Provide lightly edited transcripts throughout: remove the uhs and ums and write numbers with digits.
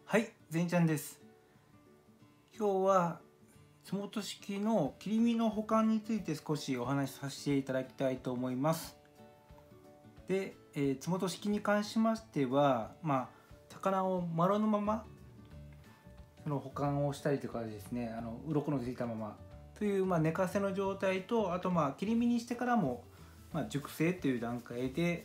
はい、ぜんちゃんです。今日は津本式の切り身の保管について少しお話しさせていただきたいと思います。で、津本式に関しましては、魚を丸のままその保管をしたりとかですね、鱗のついたままという、寝かせの状態と、あと切り身にしてからも、熟成という段階で、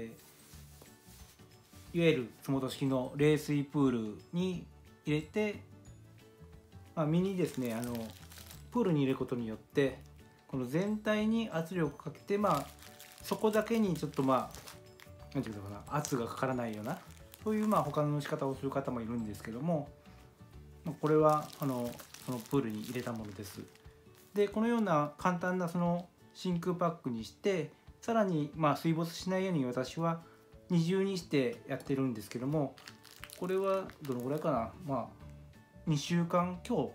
いわゆる津本式の冷水プールに入れて、身にですねプールに入れることによってこの全体に圧力をかけて、そこだけにちょっとなんていうのかな、圧がかからないようなそういう保管の仕方をする方もいるんですけども、これはそのプールに入れたものです。でこのような簡単なその真空パックにして、さらに水没しないように私は二重にしてやってるんですけども、これはどのぐらいかな、2週間強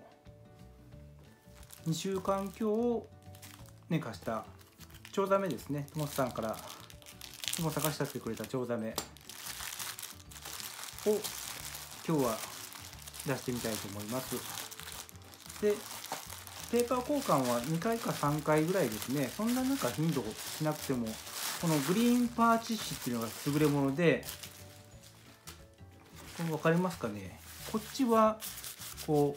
を寝かしたチョウザメですね。モスさんからいつも探してくれたチョウザメを今日は出してみたいと思います。でペーパー交換は2回か3回ぐらいですね。そんな頻度しなくても、このグリーンパーチ紙っていうのが優れもので、これ分かりますかね。こっちはこ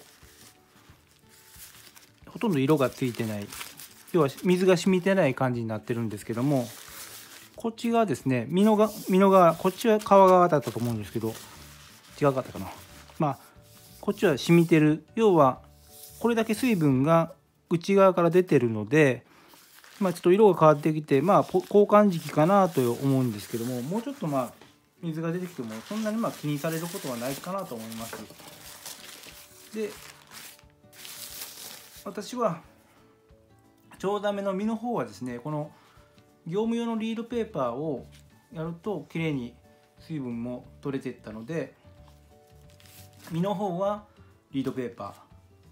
うほとんど色がついてない、要は水が染みてない感じになってるんですけども、こっちがですね身の側、こっちは皮側だったと思うんですけど、違かったかな。こっちは染みてる、要はこれだけ水分が内側から出てるので、ちょっと色が変わってきて、交換時期かなと思うんですけども、もうちょっと水が出てきてもそんなに気にされることはないかなと思います。で私はチョウザメの身の方はですね、この業務用のリードペーパーをやるときれいに水分も取れていったので、身の方はリードペーパー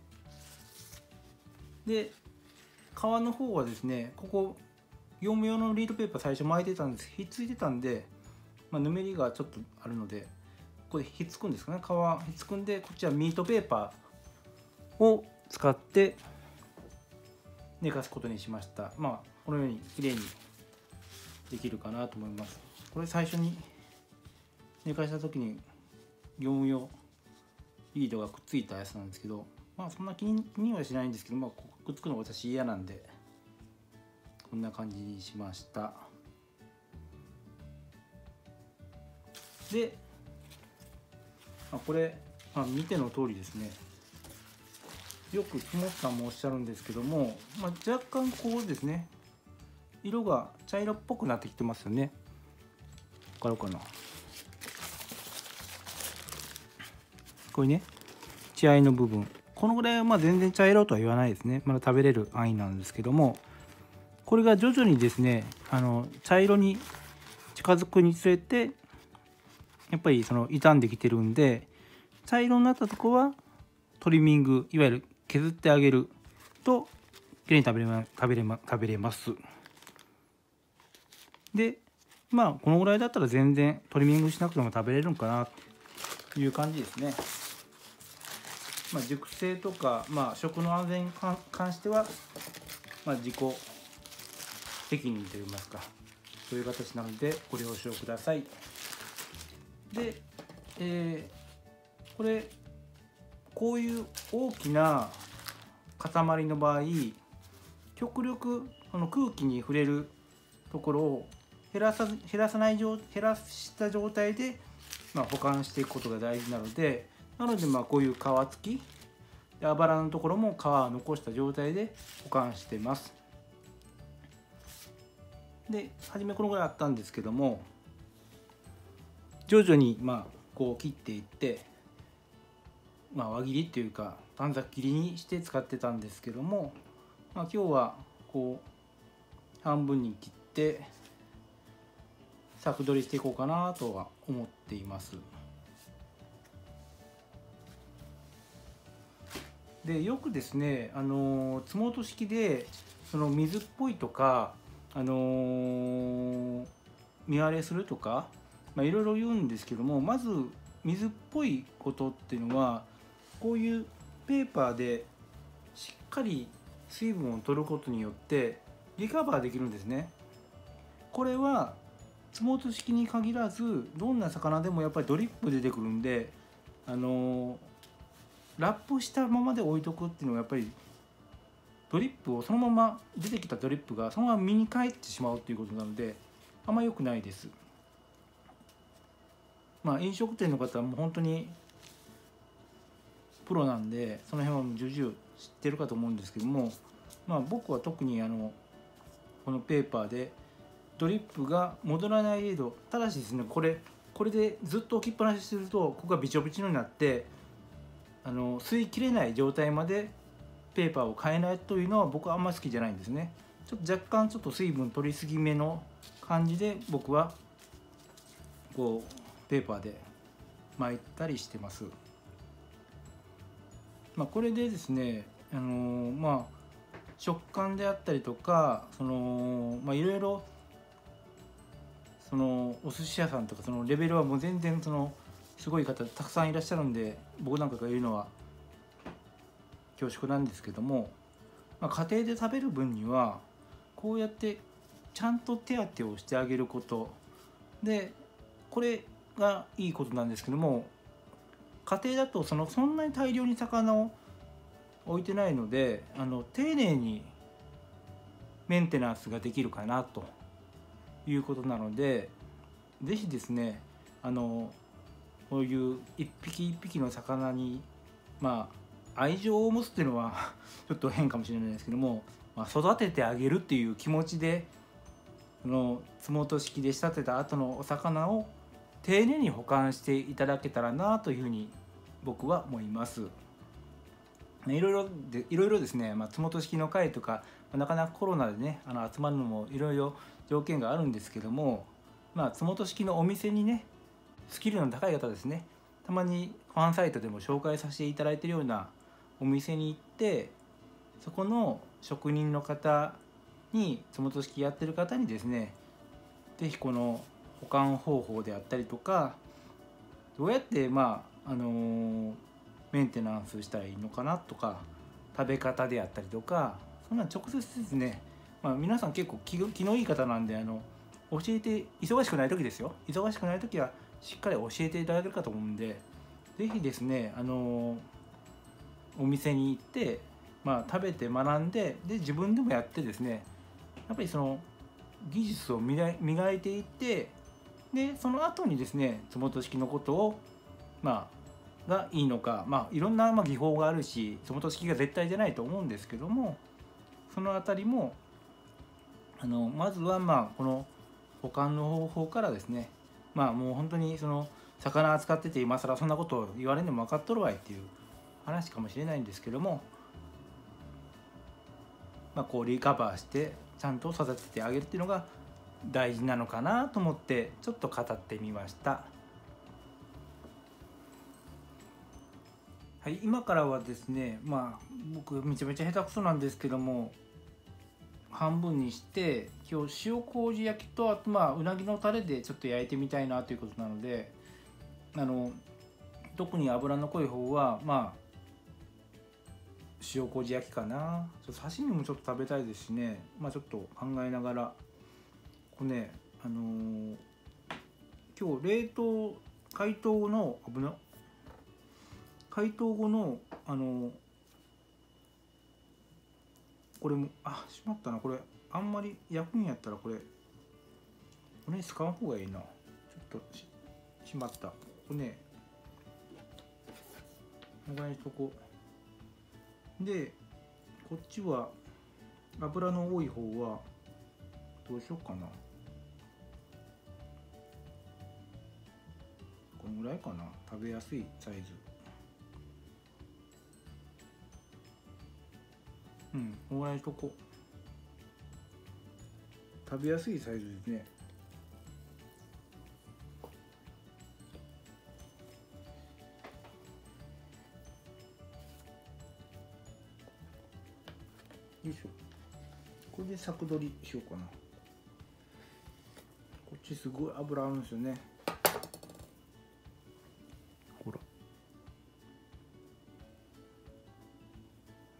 で、皮の方はですね、ここ業務用のリードペーパー最初巻いてたんです。ひっついてたんで、ぬめりがちょっとあるので、これひっつくんですかね。皮ひっつくんで、こっちはミートペーパーを使って寝かすことにしました。このようにきれいにできるかなと思います。これ最初に寝かした時に業務用リードがくっついたやつなんですけど、そんな気にはしないんですけど、くっつくのが私嫌なんで、こんな感じにしました。で、これ、見ての通りですね、よく津本さんもおっしゃるんですけども、若干こうですね、色が茶色っぽくなってきてますよね。わかるかな。これね、血合いの部分、このぐらいは全然茶色とは言わないですね。まだ食べれる範囲なんですけども、これが徐々にですね茶色に近づくにつれてやっぱり傷んできてるんで、茶色になったとこはトリミング、いわゆる削ってあげるときれいに食べれます。でこのぐらいだったら全然トリミングしなくても食べれるんかなという感じですね。熟成とか、食の安全に関しては、自己責任といいますか、そういう形なのでご了承ください。で、こういう大きな塊の場合、極力この空気に触れるところを減らした状態で、保管していくことが大事なので、こういう皮付きで、あばらのところも皮を残した状態で保管してます。で初めこのぐらいあったんですけども、徐々にこう切っていって、輪切りっていうか短冊切りにして使ってたんですけども、今日はこう半分に切って柵取りしていこうかなとは思っています。でよくですね津本式でその水っぽいとか見割れするとかいろいろ言うんですけども、まず水っぽいことっていうのはこういうペーパーでしっかり水分を取ることによってリカバーできるんですね。これはスモーツ式に限らずどんな魚でもやっぱりドリップ出てくるんで、ラップしたままで置いとくっていうのはやっぱりドリップをそのまま出てきたドリップがそのまま身に返ってしまうということなのであんま良くないです。飲食店の方はもう本当にプロなんでその辺は重々知ってるかと思うんですけども、僕は特にこのペーパーでドリップが戻らない程度、ただしですねこれでずっと置きっぱなしするとここがびちょびちょになって吸い切れない状態までペーパーを変えないというのは僕はあんまり好きじゃないんですね。ちょっと若干水分取りすぎめの感じで僕はこうペーパーで巻いたりしてます。これでですね食感であったりとかいろいろお寿司屋さんとかレベルはもう全然すごい方たくさんいらっしゃるんで僕なんかが言うのは恐縮なんですけども、家庭で食べる分にはこうやってちゃんと手当てをしてあげることでこれがいいことなんですけども、家庭だとそんなに大量に魚を置いてないので丁寧にメンテナンスができるかなということなので、是非ですねこういう一匹一匹の魚に愛情を持つっていうのはちょっと変かもしれないですけども、育ててあげるっていう気持ちでスモート式で仕立てた後のお魚を丁寧に保管していただけたらなというふうに僕は思います。いろいろですね、スモート式の会とかなかなかコロナでね集まるのもいろいろ条件があるんですけども、スモート式のお店にねスキルの高い方ですね、たまにファンサイトでも紹介させていただいているようなお店に行ってそこの職人の方にスモート式やってる方にですね是非この保管方法であったりとかどうやってメンテナンスしたらいいのかなとか食べ方であったりとかそんな直接ですね、皆さん結構気のいい方なんで教えて忙しくない時ですよ、忙しくない時はしっかり教えていただけるかと思うんで是非ですねお店に行って、食べて学んで自分でもやってですねやっぱり技術を磨いていってでその後にですねスモート式のことをがいいのか、いろんな技法があるしスモート式が絶対じゃないと思うんですけども、そのあたりもまずはこの保管の方法からですねもう本当に魚扱ってて今更そんなことを言われるのも分かっとるわいっていう話かもしれないんですけども、こうリカバーしてちゃんと育ててあげるっていうのが大事なのかなと思ってちょっと語ってみました。はい、今からはですね僕めちゃめちゃ下手くそなんですけども半分にして今日塩麹焼きとあとうなぎのタレでちょっと焼いてみたいなということなので特に脂の濃い方は塩麹焼きかな。刺身もちょっと食べたいですしね、ちょっと考えながらこれね今日冷凍解凍後のこれもしまったな、これあんまり焼くんやったらこれ使う方がいいな。ちょっとしまった。これね長いとこでこっちは油の多い方はどうしようかな、このぐらいかな、食べやすいサイズ。このぐらいにしとこう。食べやすいサイズですね。よいしょ。これで柵取りしようかな。こっちすごい油あるんですよね。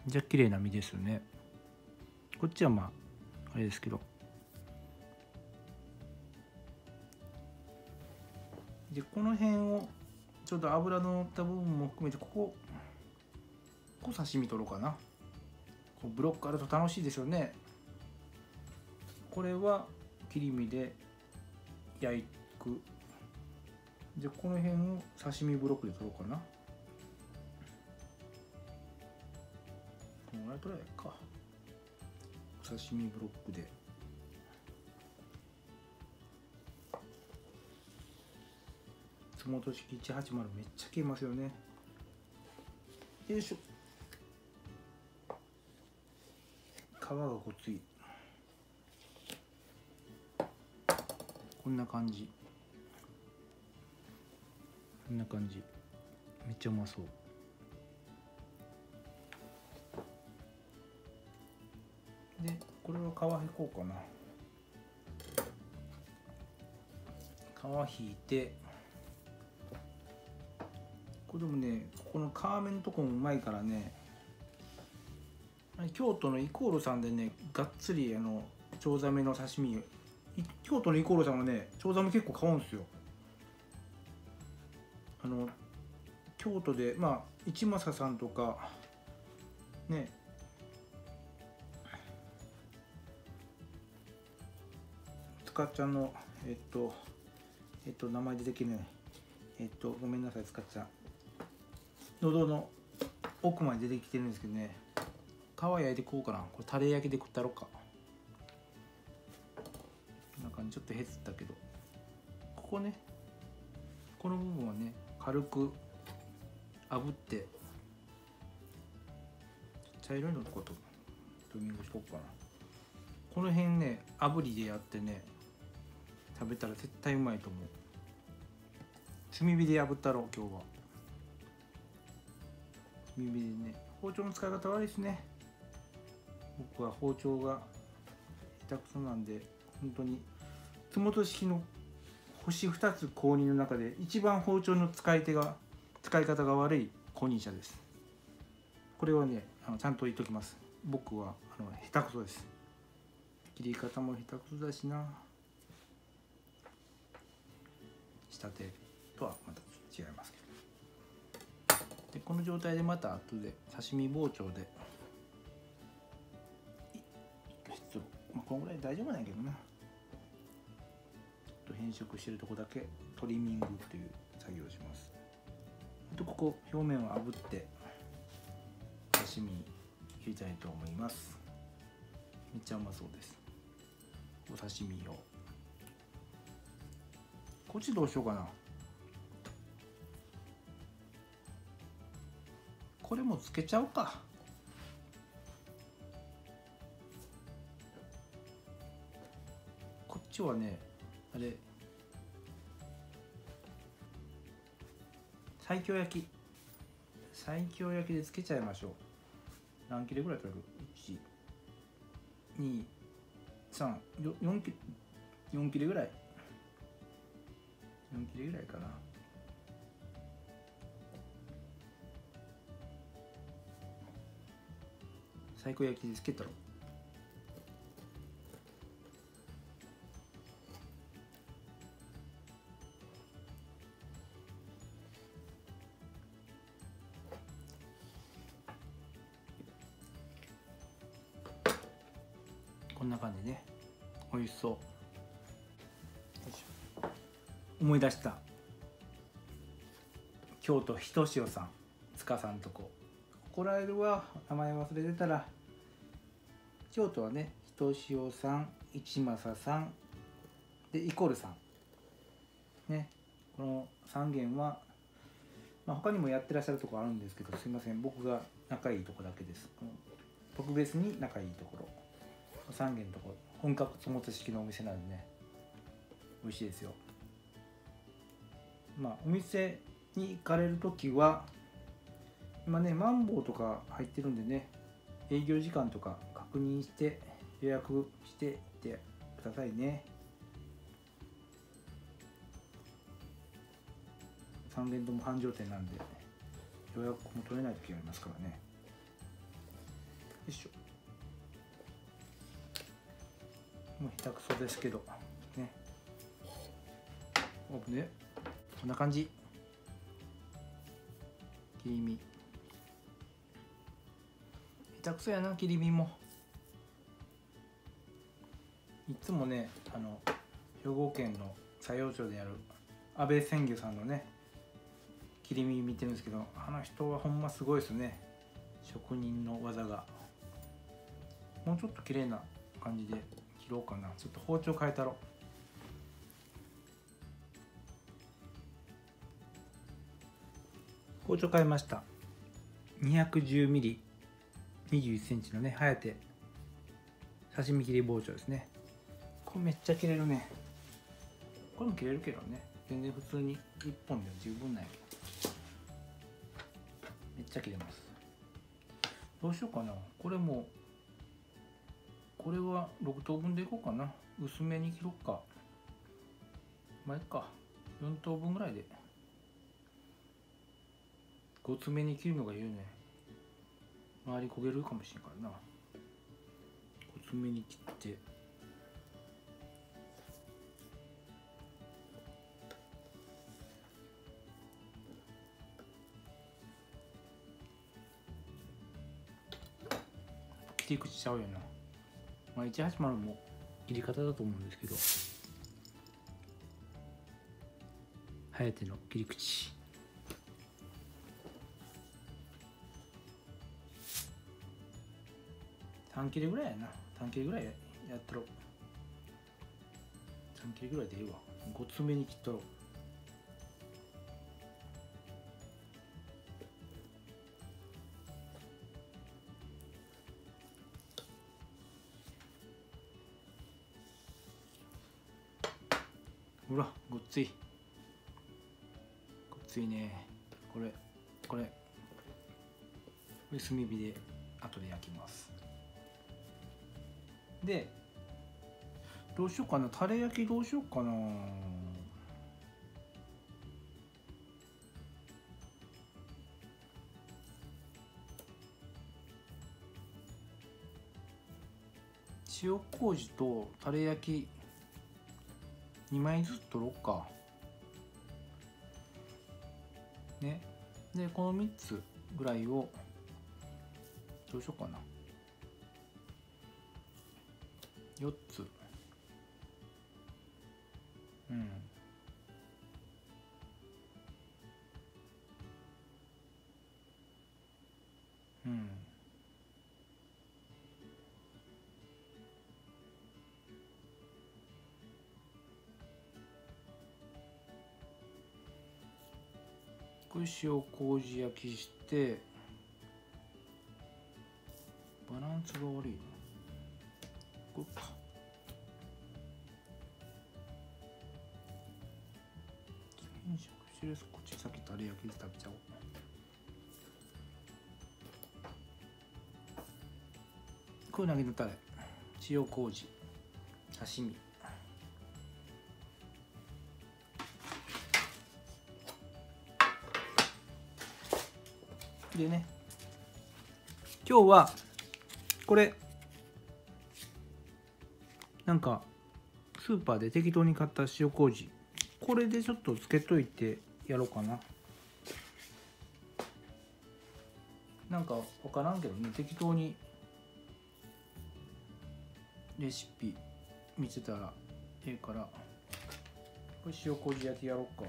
じゃ綺麗な身ですよね。こっちはまああれですけど、でこの辺をちょっと脂の乗った部分も含めてここ刺身取ろうかな。こうブロックあると楽しいですよね。これは切り身で焼く。でこの辺を刺身ブロックで取ろうかな。このぐらい取れないか。刺身ブロックで。洲本式180めっちゃ切れますよね。よいしょ。皮がごつい。こんな感じ。こんな感じ。めっちゃうまそう。でこれは皮引こうかな。皮引いて、これでもね、ここの皮目のとこもうまいからね、京都のイコールさんでね、がっつりチョウザメの刺身、京都のイコールさんはね、チョウザメ結構買うんですよ。京都でまあ一正さんとかね、つかちゃんの名前出てきてない、ごめんなさい、つかちゃん喉の奥まで出てきてるんですけどね、皮焼いてこうかな。これタレ焼きで食ったろうか。こんな感じ。ちょっとへつったけど、ここね、この部分はね軽く炙って、茶色いのとことドミングしとこうかな。この辺ね炙りでやってね食べたら絶対うまいと思う。炭火で炙ったろう今日は。炭火でね、包丁の使い方悪いですね。僕は包丁が下手くそなんで、本当に洲本式の星2つ公認の中で一番包丁の使い方が悪い公認者です。これはねちゃんと言っときます。僕は下手くそです。切り方も下手くそだしな。仕立てとはまた違いますけど。でこの状態でまた後で刺身包丁で、このぐらい大丈夫なんやけどな。変色してるとこだけトリミングという作業をします。ここ表面を炙って刺身入れたいと思います。めっちゃうまそうです。お刺身をこっちどうしようかな。これもつけちゃおうか。こっちはねあれ西京焼きでつけちゃいましょう。何切れぐらい取れる ?1、2、3、4切れぐらい。4切れぐらいかな。西京焼きでつけたろ。こんな感じでね、美味しそう。思い出した。京都ひとしおさん、塚さんとこ。こらえるは名前忘れてたら、京都はね、ひとしおさん、一正さんでイコールさんね。この3軒は、他にもやってらっしゃるところあるんですけど、すいません、僕が仲いいとこだけです。特別に仲いいところ3軒のところ、本格洲本式のお店なんでね、美味しいですよ。お店に行かれるときは今ね、マンボウとか入ってるんでね、営業時間とか確認して予約していってくださいね。3軒とも繁盛店なんで予約も取れない時がありますからね。 いしょ。もう下手くそですけどね。ね、こんな感じ。切り身下手くそやな。切り身もいつもね、兵庫県の佐用町である安倍鮮魚さんのね切り身見てるんですけど、あの人はほんますごいですね。職人の技が。もうちょっと綺麗な感じで切ろうかな。ちょっと包丁変えたろ。包丁変えました。 210mm 21センチのね颯刺身切り包丁ですね。これめっちゃ切れるね。これも切れるけどね、全然普通に1本でも十分なんやけど、めっちゃ切れます。どうしようかな。これもこれは6等分でいこうかな。薄めに切ろうか。まあいっか、4等分ぐらいで。ごつめに切るのが言うね。周り焦げるかもしれんからな。ごつめに切って、切り口ちゃうよな。まあ、180も切り方だと思うんですけど、颯の切り口。3切れぐらいやな。3切れぐらいやったろ。3切れぐらいでいいわ。ごつめに切ったろ。ほら、ごっつい。ごっついね。これ炭火で後で焼きます。で、どうしようかな。タレ焼きどうしようかな。塩麹とタレ焼き2枚ずつ取ろうかね。でこの3つぐらいをどうしようかな。4つ。これ塩麹焼きして、バランスが悪いな。これか。変色してるやつ、こっち先タレ焼きで食べちゃおう。これ投げのタレ、塩麹、刺身。でね、今日はこれなんかスーパーで適当に買った塩麹、これでちょっとつけといてやろうかな。なんか分からんけどね、適当にレシピ見てたらええから、これ塩麹焼きやろうか。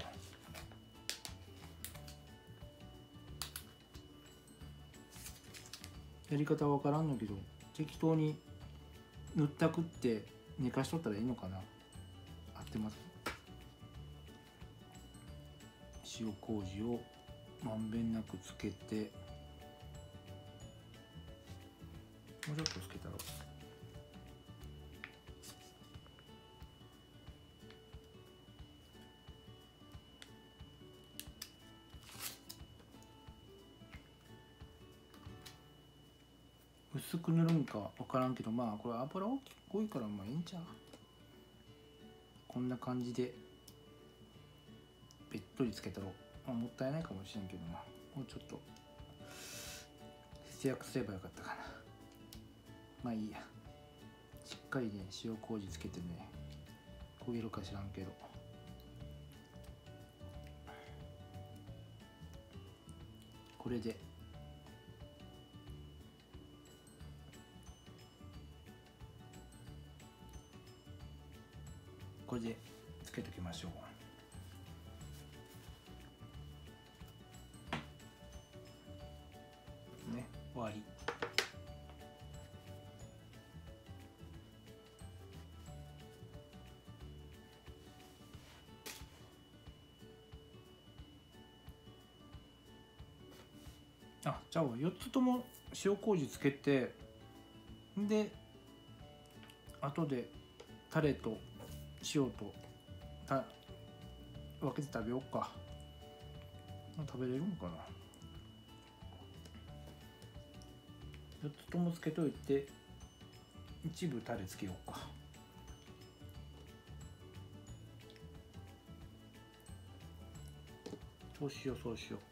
やり方は分からんのけど、適当に塗ったくって寝かしとったらいいのかな。合ってます。塩麹をまんべんなくつけて、もうちょっとつけたら。薄く塗るんか分からんけど、まあこれ油多いからまあいいんちゃう。こんな感じでべっとりつけたら、まあ、もったいないかもしれんけどな。もうちょっと節約すればよかったかな。 まあいいや。しっかりね塩麹つけてね焦げるか知らんけど。これでつけときましょうね。終わり。あ、じゃあ4つとも塩麹つけて、で後でタレと塩と分けて食べようか。食べれるんかな。4つともつけといて一部タレつけようか。そうしよう。